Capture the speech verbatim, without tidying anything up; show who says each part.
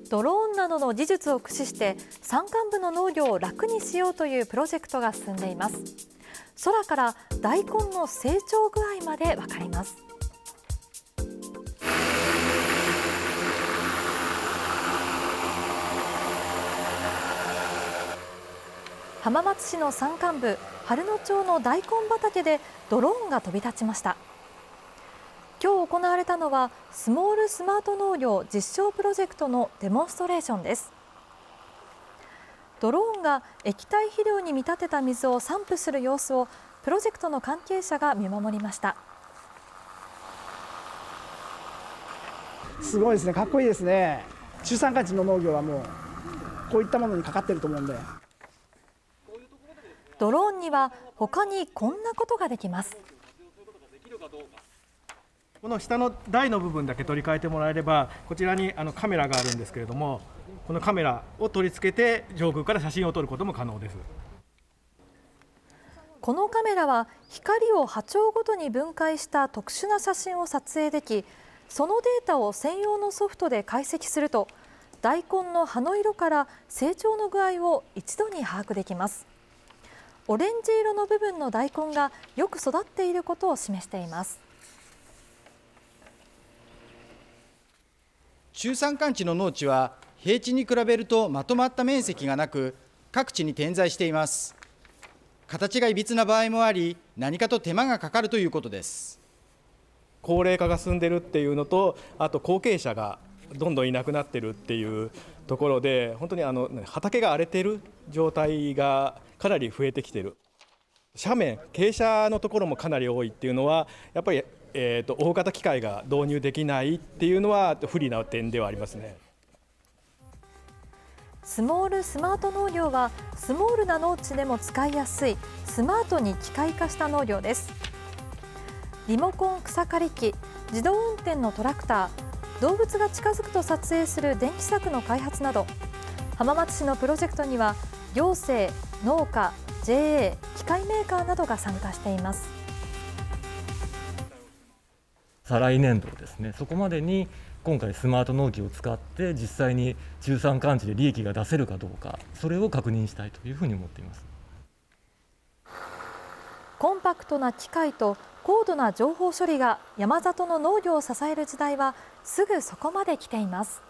Speaker 1: ドローンなどの技術を駆使して山間部の農業を楽にしようというプロジェクトが進んでいます。空から大根の成長具合までわかります。浜松市の山間部、春野町の大根畑でドローンが飛び立ちました。今日行われたのはスモールスマート農業実証プロジェクトのデモンストレーションです。ドローンが液体肥料に見立てた水を散布する様子をプロジェクトの関係者が見守りました。
Speaker 2: すごいですね、かっこいいですね。中山間地の農業はもうこういったものにかかっていると思うんで。
Speaker 1: ドローンには他にこんなことができます。
Speaker 3: この下の台の部分だけ取り替えてもらえれば、こちらにあのカメラがあるんですけれども、このカメラを取り付けて上空から写真を撮ることも可能です。
Speaker 1: このカメラは光を波長ごとに分解した特殊な写真を撮影でき、そのデータを専用のソフトで解析すると、大根の葉の色から成長の具合を一度に把握できます。オレンジ色の部分の大根がよく育っていることを示しています。
Speaker 4: 中山間地の農地は平地に比べるとまとまった面積がなく、各地に点在しています。形がいびつな場合もあり、何かと手間がかかるということです。
Speaker 3: 高齢化が進んでるっていうのと、あと後継者がどんどんいなくなってるっていうところで、本当にあの畑が荒れてる状態がかなり増えてきてる。斜面、傾斜のところもかなり多いっていうのは、やっぱりえーと大型機械が導入できないっていうのは不利な点ではありますね。
Speaker 1: スモールスマート農業はスモールな農地でも使いやすいスマートに機械化した農業です。リモコン草刈り機、自動運転のトラクター、動物が近づくと撮影する電気柵の開発など、浜松市のプロジェクトには行政、農家、ジェーエー、機械メーカーなどが参加しています。
Speaker 5: 再来年度ですね、そこまでに今回スマート農機を使って実際に中山間地で利益が出せるかどうか、それを確認したいというふうに思っています。
Speaker 1: コンパクトな機械と高度な情報処理が山里の農業を支える時代はすぐそこまで来ています。